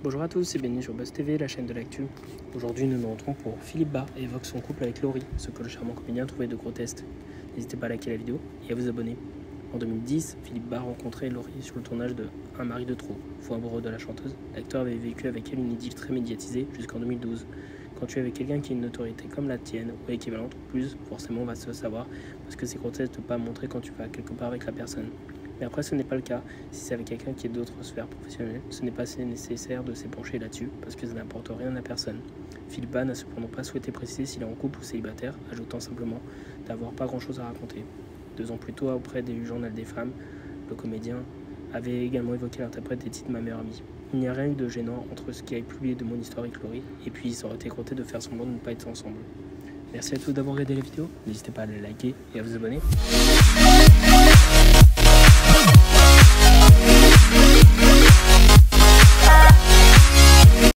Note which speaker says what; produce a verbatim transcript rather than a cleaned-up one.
Speaker 1: Bonjour à tous, c'est Benny sur Buzz T V, la chaîne de l'actu. Aujourd'hui, nous nous retrouvons pour Philippe Bas évoque son couple avec Laurie, ce que le charmant comédien trouvait de grotesque. N'hésitez pas à liker la vidéo et à vous abonner. En deux mille dix, Philippe Bas rencontrait Laurie sur le tournage de Un mari de trop. Fou amoureux de la chanteuse, l'acteur avait vécu avec elle une idylle très médiatisée jusqu'en deux mille douze. Quand tu es avec quelqu'un qui a une notoriété comme la tienne ou équivalente ou plus, forcément on va se savoir parce que c'est grotesque de ne pas montrer quand tu vas quelque part avec la personne. Mais après, ce n'est pas le cas. Si c'est avec quelqu'un qui est d'autres sphères professionnelles, ce n'est pas assez nécessaire de s'épancher là-dessus, parce que ça n'apporte rien à personne. Philippe Bas n'a cependant pas souhaité préciser s'il est en couple ou célibataire, ajoutant simplement d'avoir pas grand-chose à raconter. Deux ans plus tôt, auprès du Journal des femmes, le comédien avait également évoqué l'interprète des titres Ma meilleure amie. Il n'y a rien eu de gênant entre ce qui a publié de mon histoire avec Laurie, et puis ça aurait été grotté de faire semblant de ne pas être ensemble. Merci à tous d'avoir regardé la vidéo, n'hésitez pas à la liker et à vous abonner.